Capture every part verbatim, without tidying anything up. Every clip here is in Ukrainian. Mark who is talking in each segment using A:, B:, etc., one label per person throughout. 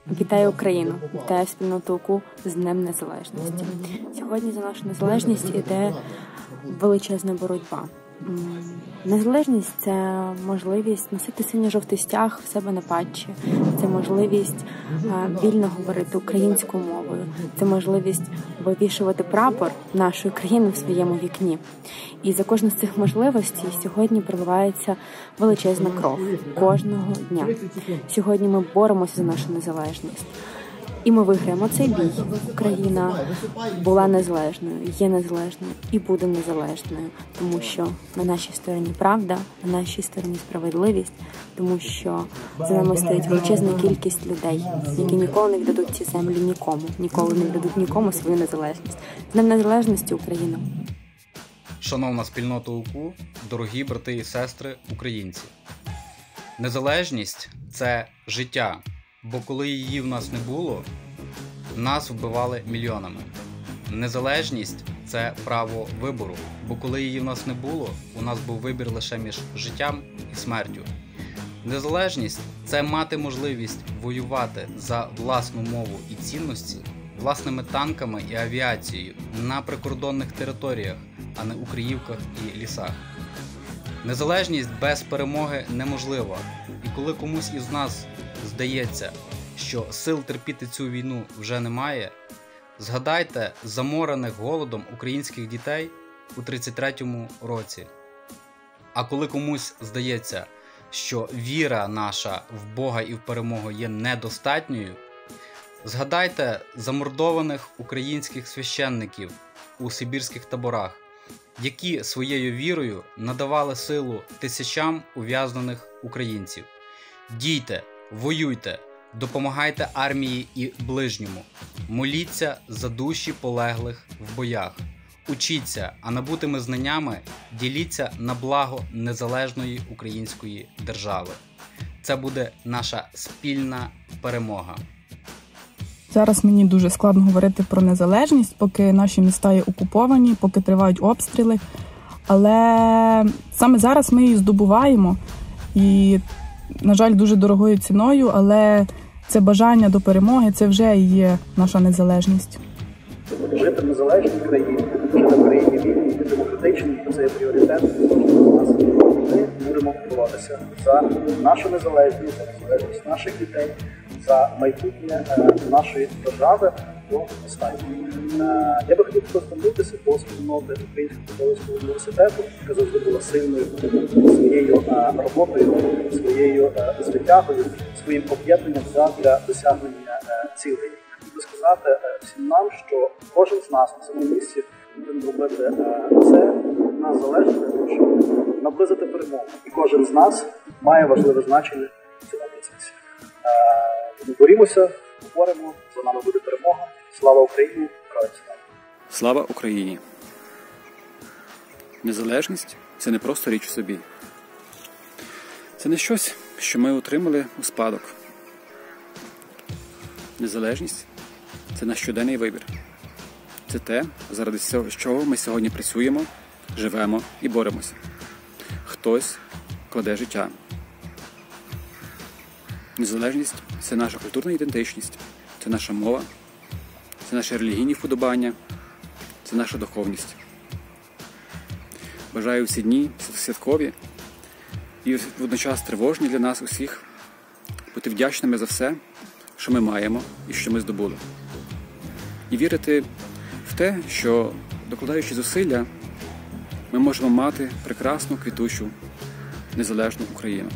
A: Вітаю Україну! Вітаю спільноту УКУ з Днем Незалежності. Сьогодні за нашу незалежність іде величезна боротьба. Незалежність – це можливість носити синьо-жовтий стяг в себе на патчі, це можливість вільно говорити українською мовою, це можливість вивішувати прапор нашої країни в своєму вікні. І за кожну з цих можливостей сьогодні проливається величезна кров кожного дня. Сьогодні ми боремося за нашу незалежність. І ми виграємо цей бій. Україна була незалежною, є незалежною і буде незалежною, тому що на нашій стороні правда, на нашій стороні справедливість, тому що за нами стоїть величезна кількість людей, які ніколи не віддадуть ці землі нікому, ніколи не віддадуть нікому свою незалежність. З Днем Незалежності, Україна!
B: Шановна спільнота УКУ, дорогі брати і сестри українці! Незалежність – це життя. Бо коли її в нас не було, нас вбивали мільйонами. Незалежність – це право вибору, бо коли її в нас не було, у нас був вибір лише між життям і смертю. Незалежність – це мати можливість воювати за власну мову і цінності, власними танками і авіацією на прикордонних територіях, а не у Криївках і лісах. Незалежність без перемоги неможлива, і коли комусь із нас здається, що сил терпіти цю війну вже немає, згадайте заморених голодом українських дітей у тридцять третьому році. А коли комусь здається, що віра наша в Бога і в перемогу є недостатньою, згадайте замордованих українських священників у сибірських таборах, які своєю вірою надавали силу тисячам ув'язнених українців. Дійте, воюйте, допомагайте армії і ближньому, моліться за душі полеглих в боях, учіться, а набутими знаннями діліться на благо незалежної української держави. Це буде наша спільна перемога.
C: Зараз мені дуже складно говорити про незалежність, поки наші міста є окуповані, поки тривають обстріли, але саме зараз ми її здобуваємо і, на жаль, дуже дорогою ціною, але це бажання до перемоги, це вже і є наша незалежність.
D: Жити в незалежній країні, жити в країні вільній, демократичній – це є пріоритет кожного з нас. Ми будемо боротися за нашу незалежність, за незалежність наших дітей, за майбутнє нашої держави до останнього. Я би хотів звернутися до спільноти Українського католицького університету, яка завжди була сильною своєю роботою, своєю звитягою, своїм об'єднанням для досягнення цілей. Хотів би сказати всім нам, що кожен з нас на цьому місці повинен робити все нас залежне, щоб наблизити перемогу. І кожен з нас має важливе значення в цьому процесі. Ми борімося, говоримо, за нами буде перемога. Слава Україні!
E: Слава Україні! Незалежність – це не просто річ у собі. Це не щось, що ми отримали у спадок. Незалежність – це наш щоденний вибір. Це те, заради чого ми сьогодні працюємо, живемо і боремося. Хтось кладе життя. Незалежність – це наша культурна ідентичність, це наша мова, це наші релігійні вподобання, це наша духовність. Бажаю всі дні святкові і водночас тривожні для нас усіх бути вдячними за все, що ми маємо і що ми здобули. І вірити в те, що, докладаючи зусилля, ми можемо мати прекрасну, квітучу, незалежну Україну.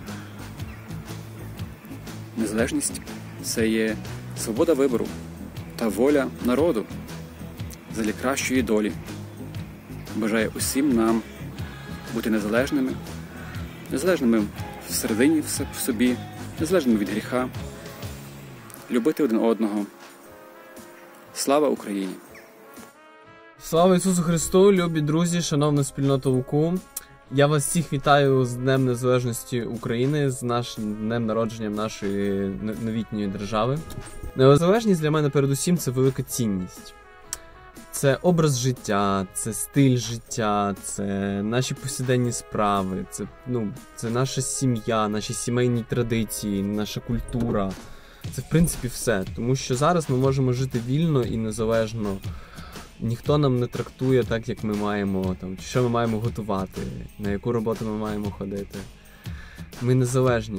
E: Незалежність – це є свобода вибору та воля народу задля кращої долі. Бажаю усім нам бути незалежними, незалежними всередині в собі, незалежними від гріха, любити один одного. Слава Україні!
F: Слава Ісусу Христу, любі друзі, шановна спільнота УКУ! Я вас всіх вітаю з Днем Незалежності України, з нашим днем народження нашої новітньої держави. Незалежність для мене передусім це велика цінність. Це образ життя, це стиль життя, це наші повсякденні справи, це, ну, це наша сім'я, наші сімейні традиції, наша культура. Це, в принципі, все. Тому що зараз ми можемо жити вільно і незалежно. Ніхто нам не трактує так, як ми маємо, там, що ми маємо готувати, на яку роботу ми маємо ходити. Ми незалежні.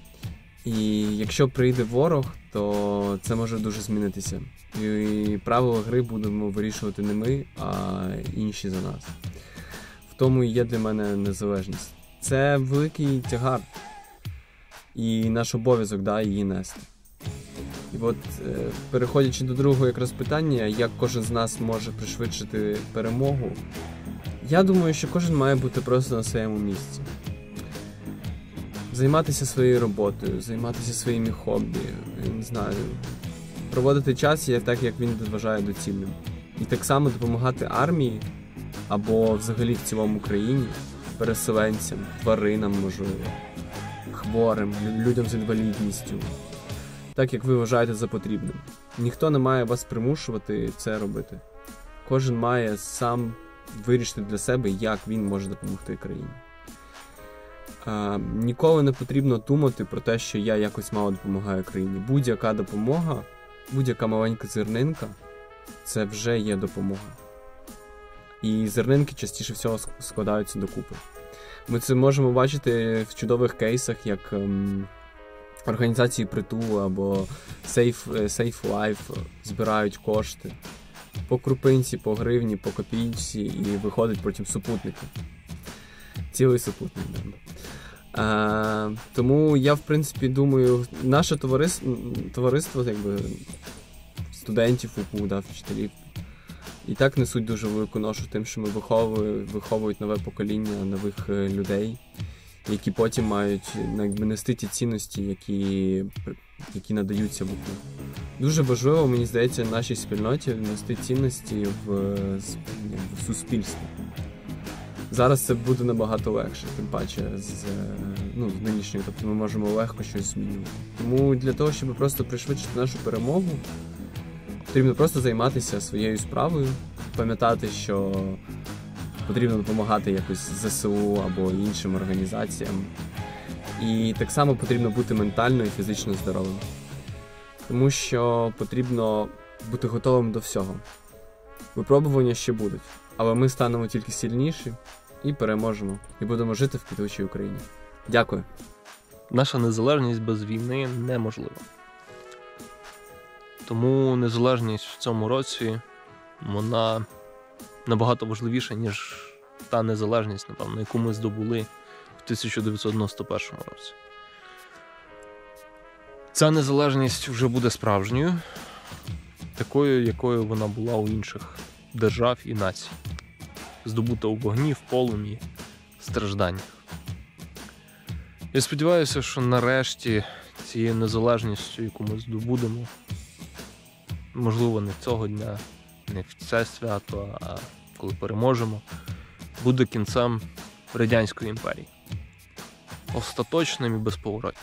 F: І якщо прийде ворог, то це може дуже змінитися. І правила гри будемо вирішувати не ми, а інші за нас. В тому і є для мене незалежність. Це великий тягар. І наш обов'язок, да, її нести. І от, переходячи до другого якраз питання, як кожен з нас може пришвидшити перемогу, я думаю, що кожен має бути просто на своєму місці. Займатися своєю роботою, займатися своїми хобі, я не знаю, проводити час так, як він вважає доцільним. І так само допомагати армії, або взагалі в цілому країні, переселенцям, тваринам, можливо, хворим, людям з інвалідністю. Так, як ви вважаєте за потрібним. Ніхто не має вас примушувати це робити. Кожен має сам вирішити для себе, як він може допомогти країні. А, ніколи не потрібно думати про те, що я якось мало допомагаю країні. Будь-яка допомога, будь-яка маленька зернинка – це вже є допомога. І зернинки частіше всього складаються докупи. Ми це можемо бачити в чудових кейсах, як ем, організації «Притул» або Safe, Safe Life збирають кошти по крупинці, по гривні, по копійці, і виходить потім супутники. Цілий супутник. Да. А, тому я, в принципі, думаю, наше товариство, товариство якби, студентів УПУ, да, вчителів, і так несуть дуже велику ношу тим, що ми виховують, виховують нове покоління нових людей, які потім мають якби, нести ті цінності, які, які надаються в УПУ. Дуже важливо, мені здається, нашій спільноті нести цінності в, в суспільство. Зараз це буде набагато легше, тим паче з, ну, з нинішньою, тобто ми можемо легко щось змінювати. Тому для того, щоб просто пришвидшити нашу перемогу, потрібно просто займатися своєю справою, пам'ятати, що потрібно допомагати якось ЗСУ або іншим організаціям. І так само потрібно бути ментально і фізично здоровим. Тому що потрібно бути готовим до всього. Випробування ще будуть, але ми станемо тільки сильніші і переможемо. І будемо жити в квітучій Україні. Дякую.
G: Наша незалежність без війни неможлива. Тому незалежність в цьому році, вона набагато важливіша, ніж та незалежність, напевно, яку ми здобули в тисяча дев'ятсот дев'яносто першому році. Ця незалежність вже буде справжньою, такою, якою вона була у інших держав і націй. Здобута у вогні, в полум'ї, стражданнях. Я сподіваюся, що нарешті цією незалежністю, яку ми здобудемо, можливо, не цього дня, не в це свято, а коли переможемо, буде кінцем Радянської імперії. Остаточним і безповоротним.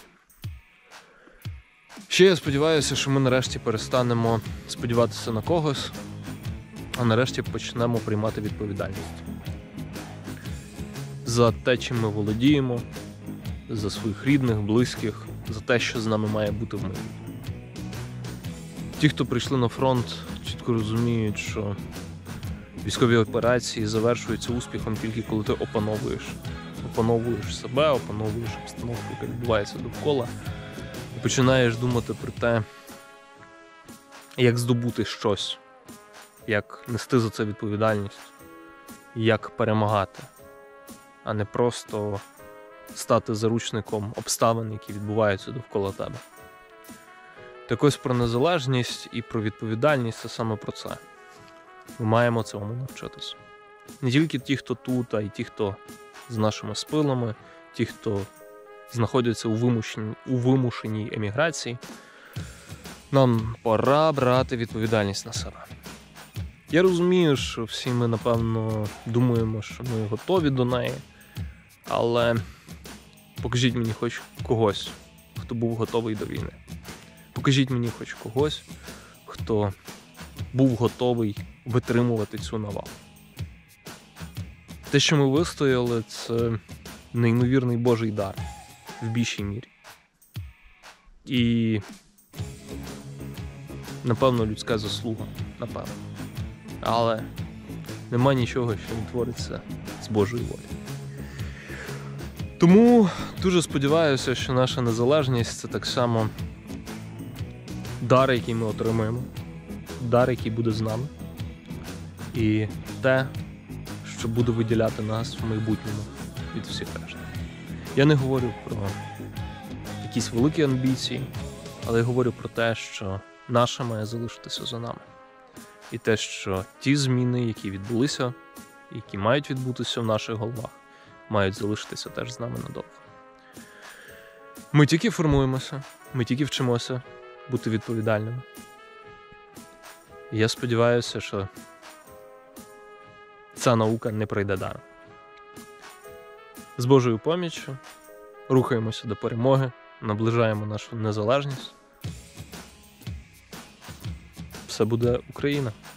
G: Ще я сподіваюся, що ми нарешті перестанемо сподіватися на когось, а нарешті почнемо приймати відповідальність. За те, чим ми володіємо, за своїх рідних, близьких, за те, що з нами має бути в майбутньому. Ті, хто прийшли на фронт, чітко розуміють, що військові операції завершуються успіхом тільки коли ти опановуєш. Опановуєш себе, опановуєш обстановку, яка відбувається довкола, і починаєш думати про те, як здобути щось, як нести за це відповідальність, як перемагати, а не просто стати заручником обставин, які відбуваються довкола тебе. Так ось про незалежність і про відповідальність – це саме про це. Ми маємо цьому навчитися. Не тільки ті, хто тут, а й ті, хто з нашими спилами, ті, хто знаходяться у вимушеній, у вимушеній еміграції. Нам пора брати відповідальність на себе. Я розумію, що всі ми, напевно, думаємо, що ми готові до неї, але покажіть мені хоч когось, хто був готовий до війни. Покажіть мені хоч когось, хто був готовий витримувати цю навалу. Те, що ми вистояли, це неймовірний Божий дар в більшій мірі. І напевно, людська заслуга, напевно. Але нема нічого, що не твориться з Божої волі. Тому дуже сподіваюся, що наша незалежність – це так само дар, який ми отримуємо, дар, який буде з нами, і те, що буде виділяти нас в майбутньому від всіх решт. Я не говорю про якісь великі амбіції, але я говорю про те, що наше має залишитися за нами. І те, що ті зміни, які відбулися, які мають відбутися в наших головах, мають залишитися теж з нами надовго. Ми тільки формуємося, ми тільки вчимося бути відповідальними. І я сподіваюся, що ця наука не пройде даром. З Божою поміччю рухаємося до перемоги, наближаємо нашу незалежність. Все буде Україна.